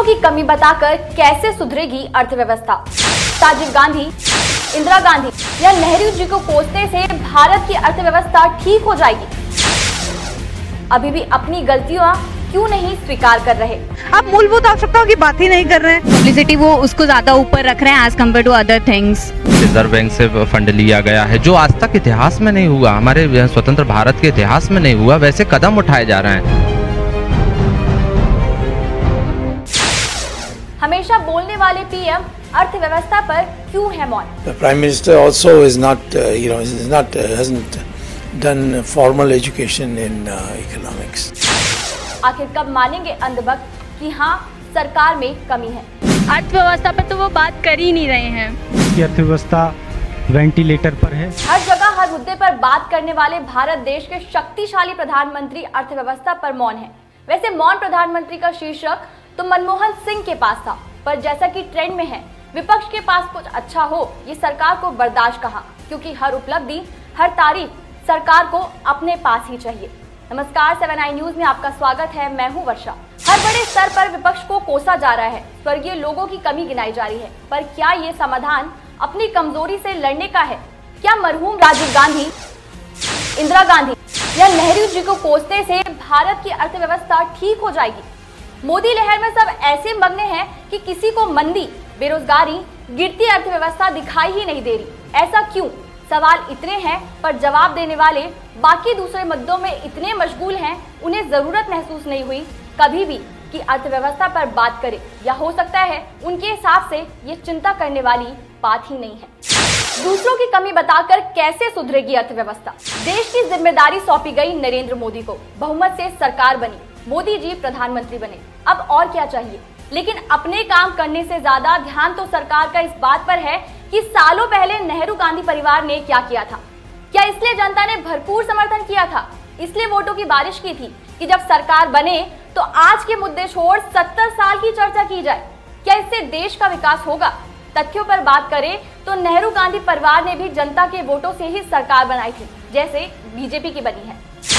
दूसरों की कमी बताकर कैसे सुधरेगी अर्थव्यवस्था? राजीव गांधी, इंदिरा गांधी या नेहरू जी को कोसने से भारत की अर्थव्यवस्था ठीक हो जाएगी? अभी भी अपनी गलतियां क्यों नहीं स्वीकार कर रहे? आप मूलभूत आवश्यकताओं की बात ही नहीं कर रहे हैं। पब्लिसिटी वो उसको ज्यादा ऊपर रख रहे हैं as compare to other things. Reserve bank से फंड लिया गया है जो आज तक इतिहास में नहीं हुआ, हमारे स्वतंत्र भारत के इतिहास में नहीं हुआ, वैसे कदम उठाए जा रहे हैं। हमेशा बोलने वाले पीएम अर्थव्यवस्था पर क्यों है मौन? The Prime Minister also is not, hasn't done formal education in economics. आखिर कब मानेंगे अंधभक्त कि हाँ सरकार में कमी है? अर्थव्यवस्था पर तो वो बात कर ही नहीं रहे हैं। की अर्थव्यवस्था वेंटिलेटर पर है। हर जगह हर मुद्दे पर बात करने वाले भारत देश के शक्तिशाली प्रधानमंत्री अर्थव्यवस्था पर मौन है। वैसे मौन प्रधानमंत्री का शीर्षक तो मनमोहन सिंह के पास था, पर जैसा कि ट्रेंड में है, विपक्ष के पास कुछ अच्छा हो ये सरकार को बर्दाश्त कहा, क्योंकि हर उपलब्धि हर तारीफ सरकार को अपने पास ही चाहिए। नमस्कार, 7 आई न्यूज में आपका स्वागत है। मैं हूं वर्षा। हर बड़े स्तर पर विपक्ष को कोसा जा रहा है, स्वर्गीय लोगों की कमी गिनाई जा रही है, पर क्या ये समाधान अपनी कमजोरी से लड़ने का है? क्या मरहूम राजीव गांधी, इंदिरा गांधी या नेहरू जी को कोसने से भारत की अर्थव्यवस्था ठीक हो जाएगी? मोदी लहर में सब ऐसे मग्न हैं कि किसी को मंदी, बेरोजगारी, गिरती अर्थव्यवस्था दिखाई ही नहीं दे रही। ऐसा क्यों? सवाल इतने हैं, पर जवाब देने वाले बाकी दूसरे मुद्दों में इतने मशगूल हैं, उन्हें जरूरत महसूस नहीं हुई कभी भी कि अर्थव्यवस्था पर बात करें, या हो सकता है उनके हिसाब से ये चिंता करने वाली बात ही नहीं है। दूसरों की कमी बताकर कैसे सुधरेगी अर्थव्यवस्था? देश की जिम्मेदारी सौंपी गई नरेंद्र मोदी को, बहुमत से सरकार बनी, मोदी जी प्रधानमंत्री बने, अब और क्या चाहिए? लेकिन अपने काम करने से ज्यादा ध्यान तो सरकार का इस बात पर है कि सालों पहले नेहरू गांधी परिवार ने क्या किया था। क्या इसलिए जनता ने भरपूर समर्थन किया था, इसलिए वोटों की बारिश की थी कि जब सरकार बने तो आज के मुद्दे छोड़ 70 साल की चर्चा की जाए? क्या इससे देश का विकास होगा? तथ्यों पर बात करें तो नेहरू गांधी परिवार ने भी जनता के वोटों से ही सरकार बनाई थी, जैसे बीजेपी की बनी है।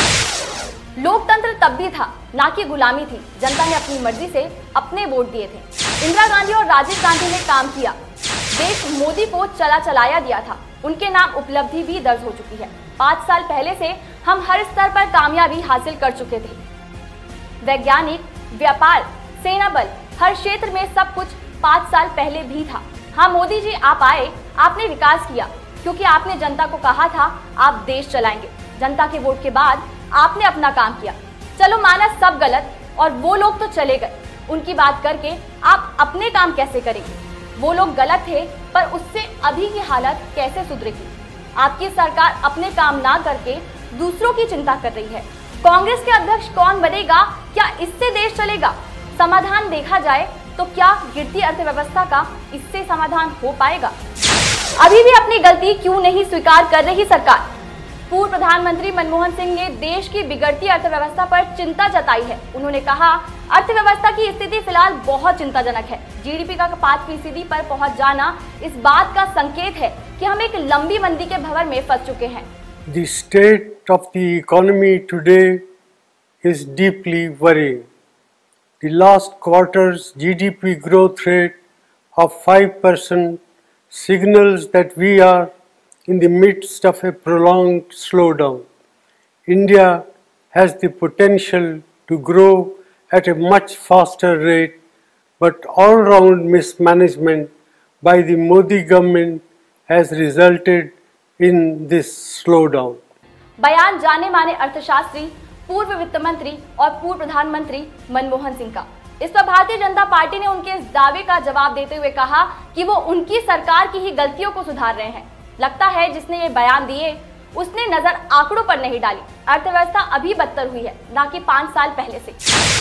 लोकतंत्र तब भी था, ना कि गुलामी थी। जनता ने अपनी मर्जी से अपने वोट दिए थे। इंदिरा गांधी और राजीव गांधी ने काम किया, देश मोदी को चलाया दिया था। उनके नाम उपलब्धि भी दर्ज हो चुकी है। 5 साल पहले से हम हर स्तर पर कामयाबी हासिल कर चुके थे। वैज्ञानिक, व्यापार, सेना बल, हर क्षेत्र में सब कुछ 5 साल पहले भी था। हाँ, मोदी जी आप आए, आपने विकास किया, क्योंकि आपने जनता को कहा था आप देश चलाएंगे। जनता के वोट के बाद आपने अपना काम किया। चलो माना सब गलत और वो लोग तो चले गए, उनकी बात करके आप अपने काम कैसे करेंगे? वो लोग गलत थे, पर उससे अभी की हालत कैसे सुधरेगी? आपकी सरकार अपने काम ना करके दूसरों की चिंता कर रही है। कांग्रेस के अध्यक्ष कौन बनेगा? क्या इससे देश चलेगा? समाधान देखा जाए तो क्या गिरती अर्थव्यवस्था का इससे समाधान हो पाएगा? अभी भी अपनी गलती क्यों नहीं स्वीकार कर रही सरकार? पूर्व प्रधानमंत्री मनमोहन सिंह ने देश की बिगड़ती अर्थव्यवस्था पर चिंता जताई है। उन्होंने कहा, अर्थव्यवस्था की स्थिति फिलहाल बहुत चिंताजनक है। जीडीपी का 5% पर पहुंच जाना इस बात का संकेत है कि हम एक लंबी मंदी के भंवर में फंस चुके हैं। The state of the economy today is deeply worrying. The last quarter's GDP growth rate of 5% signals that we are in the midst of a prolonged slowdown. India has the potential to grow at a much faster rate, but all-round mismanagement by the Modi government has resulted in this slowdown. बयान जाने माने अर्थशास्त्री, पूर्व वित्त मंत्री और पूर्व प्रधानमंत्री मनमोहन सिंह का। इस पर भारतीय जनता पार्टी ने उनके इस दावे का जवाब देते हुए कहा कि वो उनकी सरकार की ही गलतियों को सुधार रहे हैं। लगता है जिसने ये बयान दिए उसने नजर आंकड़ों पर नहीं डाली। अर्थव्यवस्था अभी बदतर हुई है, ना कि 5 साल पहले से।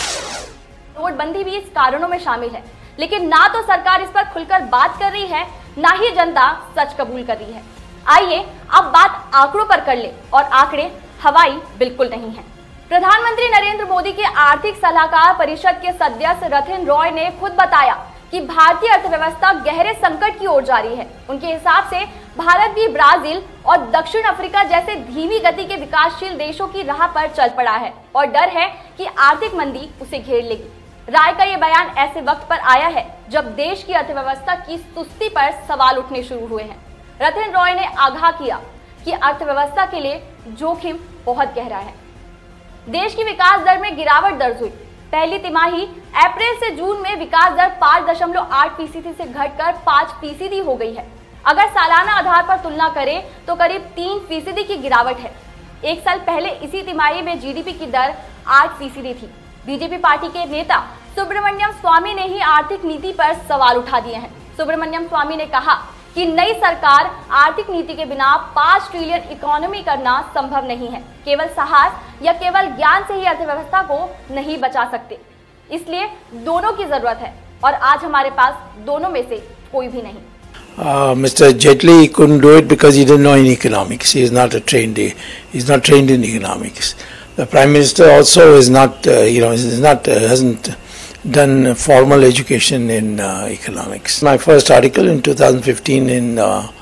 नोटबंदी भी इस कारणों में शामिल है, लेकिन ना तो सरकार इस पर खुलकर बात कर रही है, ना ही जनता सच कबूल कर रही है। आइए अब बात आंकड़ों पर कर ले, और आंकड़े हवाई बिल्कुल नहीं है। प्रधानमंत्री नरेंद्र मोदी के आर्थिक सलाहकार परिषद के सदस्य रथिन रॉय ने खुद बताया कि भारतीय अर्थव्यवस्था गहरे संकट की ओर जा रही है। उनके हिसाब से भारत भी ब्राजील और दक्षिण अफ्रीका जैसे धीमी गति के विकासशील देशों की राह पर चल पड़ा है और डर है कि आर्थिक मंदी उसे घेर लेगी। राय का ये बयान ऐसे वक्त पर आया है जब देश की अर्थव्यवस्था की सुस्ती पर सवाल उठने शुरू हुए हैं। रतन रॉय ने आगाह किया कि अर्थव्यवस्था के लिए जोखिम बहुत गहरा है। देश की विकास दर में गिरावट दर्ज हुई। पहली तिमाही अप्रैल से जून में विकास दर 5.8% से घटकर 5% हो गई है। अगर सालाना आधार पर तुलना करें तो करीब 3% की गिरावट है। एक साल पहले इसी तिमाही में जीडीपी की दर 8% थी। बीजेपी पार्टी के नेता सुब्रमण्यम स्वामी ने ही आर्थिक नीति पर सवाल उठा दिए हैं। सुब्रमण्यम स्वामी ने कहा कि नई सरकार आर्थिक नीति के बिना 5 ट्रिलियन इकोनॉमी करना संभव नहीं है। केवल साहस या केवल ज्ञान से ही अर्थव्यवस्था को नहीं बचा सकते, इसलिए दोनों की जरूरत है और आज हमारे पास दोनों में से कोई भी नहीं। Mr. Jaitley couldn't do it because he didn't know any economics. He is not he's not trained in economics. The Prime Minister also is not, hasn't done formal education in economics. My first article in 2015 in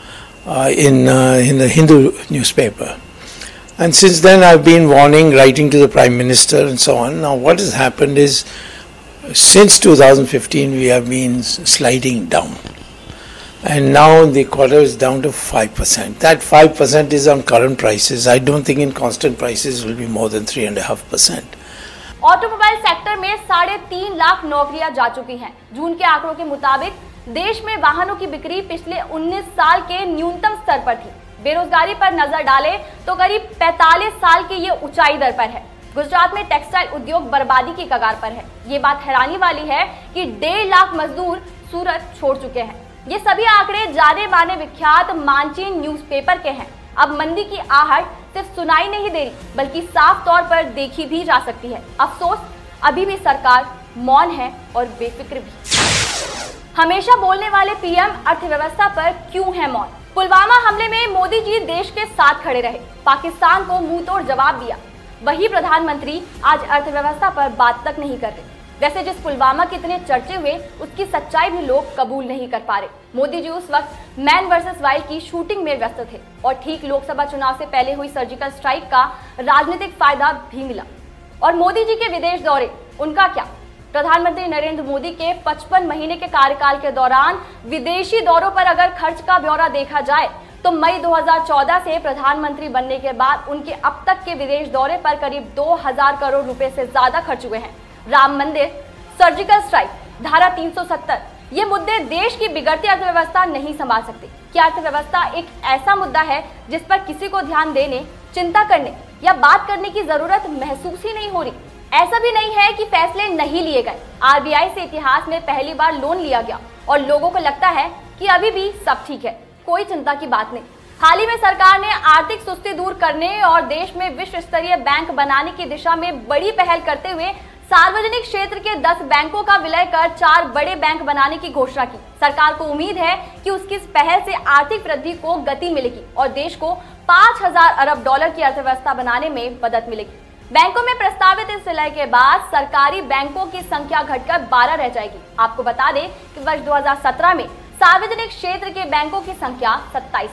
the Hindu newspaper. And since then I've been writing to the Prime Minister and so on. Now what has happened is, since 2015 we have been sliding down. And now the quarter is down to 5%. That 5% is on current prices. I don't think in constant prices will be more than 3.5%. Automobile sector में 3.5 लाख नौकरियां जा चुकी हैं। जून के आंकड़ों के मुताबिक देश में वाहनों की बिक्री पिछले 19 साल के न्यूनतम स्तर पर थी। बेरोजगारी पर नजर डालें तो करीब 45 साल की ये ऊंचाई दर पर है। गुजरात में टेक्सटाइल उद्योग बर्बादी की कगार पर है। ये बात हैरानी वाली है कि 1.5 लाख मजदूर सूरत छोड़ चुके हैं। ये सभी आंकड़े जाने माने विख्यात मानचीन न्यूज़पेपर के हैं। अब मंदी की आहट सिर्फ सुनाई नहीं दे रही, बल्कि साफ तौर पर देखी भी जा सकती है। अफसोस, अभी भी सरकार मौन है और बेफिक्र भी। हमेशा बोलने वाले पीएम अर्थव्यवस्था पर क्यों है मौन? पुलवामा हमले में मोदी जी देश के साथ खड़े रहे, पाकिस्तान को मुंह तोड़ जवाब दिया। वही प्रधानमंत्री आज अर्थव्यवस्था पर बात तक नहीं कर रहे। वैसे जिस पुलवामा के इतने चर्चे हुए, उसकी सच्चाई भी लोग कबूल नहीं कर पा रहे। मोदी जी उस वक्त मैन वर्सेस वाइल्ड की शूटिंग में व्यस्त थे और ठीक लोकसभा चुनाव से पहले हुई सर्जिकल स्ट्राइक का राजनीतिक फायदा भी मिला। और मोदी जी के विदेश दौरे, उनका क्या? प्रधानमंत्री नरेंद्र मोदी के 55 महीने के कार्यकाल के दौरान विदेशी दौरों पर अगर खर्च का ब्यौरा देखा जाए तो मई 2014 से प्रधानमंत्री बनने के बाद उनके अब तक के विदेश दौरे पर करीब 2000 करोड़ रुपए से ज्यादा खर्च हुए हैं। राम मंदिर, सर्जिकल स्ट्राइक, धारा 370, ये मुद्दे देश की बिगड़ती अर्थव्यवस्था नहीं संभाल सकते। क्या अर्थव्यवस्था एक ऐसा मुद्दा है जिस पर किसी को ध्यान देने, चिंता करने या बात करने की जरूरत महसूस ही नहीं हो रही? ऐसा भी नहीं है कि फैसले नहीं लिए गए। आरबीआई से इतिहास में पहली बार लोन लिया गया और लोगों को लगता है कि अभी भी सब ठीक है, कोई चिंता की बात नहीं। हाल ही में सरकार ने आर्थिक सुस्ती दूर करने और देश में विश्व स्तरीय बैंक बनाने की दिशा में बड़ी पहल करते हुए सार्वजनिक क्षेत्र के 10 बैंकों का विलय कर 4 बड़े बैंक बनाने की घोषणा की। सरकार को उम्मीद है कि उसकी इस पहल से आर्थिक वृद्धि को गति मिलेगी और देश को 5000 अरब डॉलर की अर्थव्यवस्था बनाने में मदद मिलेगी। बैंकों में प्रस्तावित इस विलय के बाद सरकारी बैंकों की संख्या घटकर 12 रह जाएगी। आपको बता दें कि वर्ष 2017 में सार्वजनिक क्षेत्र के बैंकों की संख्या 27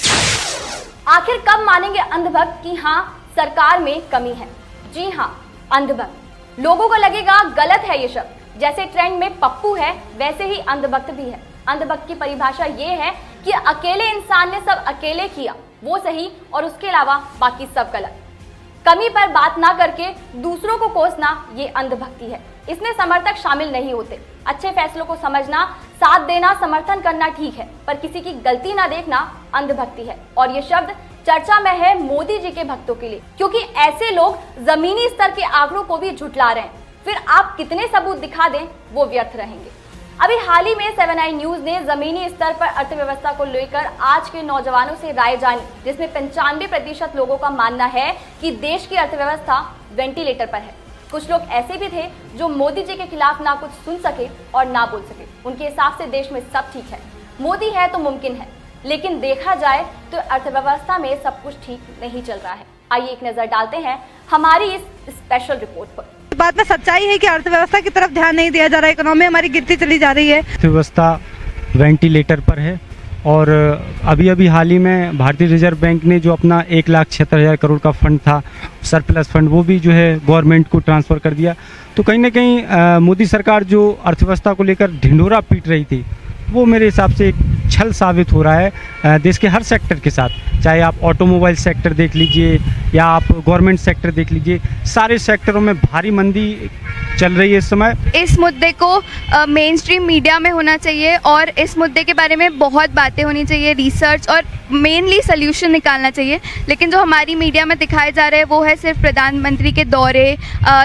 थी। आखिर कब मानेंगे अंधभक्त कि हाँ, सरकार में कमी है? जी हाँ, अंधभक्त। लोगों को लगेगा गलत है ये शब्द। जैसे ट्रेंड में पप्पू है, वैसे ही अंधभक्त भी है। अंधभक्त की परिभाषा ये है कि अकेले इंसान ने सब अकेले किया, वो सही, और उसके अलावा बाकी सब गलत। कमी पर बात ना करके दूसरों को कोसना, ये अंधभक्ति है। इसमें समर्थक शामिल नहीं होते। अच्छे फैसलों को समझना, साथ देना, समर्थन करना ठीक है, पर किसी की गलती ना देखना अंधभक्ति है। और ये शब्द चर्चा में है मोदी जी के भक्तों के लिए, क्योंकि ऐसे लोग जमीनी स्तर के आंकड़ों को भी झुठला रहे हैं। फिर आप कितने सबूत दिखा दें, वो व्यर्थ रहेंगे। अभी हाल ही में 7i न्यूज ने जमीनी स्तर पर अर्थव्यवस्था को लेकर आज के नौजवानों से राय जानी, जिसमें 95% लोगों का मानना है कि देश की अर्थव्यवस्था वेंटिलेटर पर है। कुछ लोग ऐसे भी थे जो मोदी जी के खिलाफ ना कुछ सुन सके और ना बोल सके। उनके हिसाब से देश में सब ठीक है, मोदी है तो मुमकिन है। लेकिन देखा जाए तो अर्थव्यवस्था में सब कुछ ठीक नहीं चल रहा है। आइए एक नजर डालते हैं हमारी इस स्पेशल रिपोर्ट पर। बात में सच्चाई है कि अर्थव्यवस्था की तरफ ध्यान नहीं दिया जा रहा है, इकोनॉमी हमारी गिरती चली जा रही है। अर्थव्यवस्था वेंटिलेटर पर है और अभी अभी हाल ही में भारतीय रिजर्व बैंक ने जो अपना 1,76,000 करोड़ का फंड था, सरप्लस फंड, वो भी जो है गवर्नमेंट को ट्रांसफ़र कर दिया। तो कहीं ना कहीं मोदी सरकार जो अर्थव्यवस्था को लेकर ढिंढोरा पीट रही थी, वो मेरे हिसाब से एक छल साबित हो रहा है देश के हर सेक्टर के साथ। चाहे आप ऑटोमोबाइल सेक्टर देख लीजिए या आप गवर्नमेंट सेक्टर देख लीजिए, सारे सेक्टरों में भारी मंदी चल रही है इस समय। इस मुद्दे को मेन स्ट्रीम मीडिया में होना चाहिए और इस मुद्दे के बारे में बहुत बातें होनी चाहिए, रिसर्च और मेनली सोल्यूशन निकालना चाहिए। लेकिन जो हमारी मीडिया में दिखाए जा रहे हैं वो है सिर्फ प्रधानमंत्री के दौरे,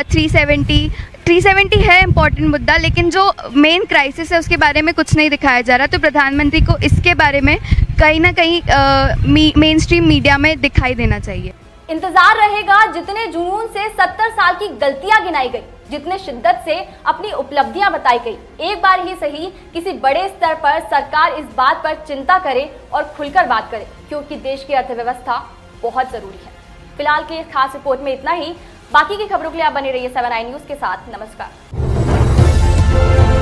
370 है इम्पॉर्टेंट मुद्दा, लेकिन जो मेन क्राइसिस है उसके बारे में कुछ नहीं दिखाया जा रहा। तो प्रधानमंत्री को इसके बारे में कहीं ना कहीं मेन स्ट्रीम मीडिया में दिखाई देना चाहिए। इंतजार रहेगा जितने जुनून से 70 साल की गलतियां गिनाई गई, जितने शिद्दत से अपनी उपलब्धियां बताई गई, एक बार ही सही किसी बड़े स्तर पर सरकार इस बात पर चिंता करे और खुलकर बात करे, क्योंकि देश की अर्थव्यवस्था बहुत जरूरी है। फिलहाल की खास रिपोर्ट में इतना ही। बाकी की खबरों के लिए आप बने रहिए 7 न्यूज़ के साथ। नमस्कार।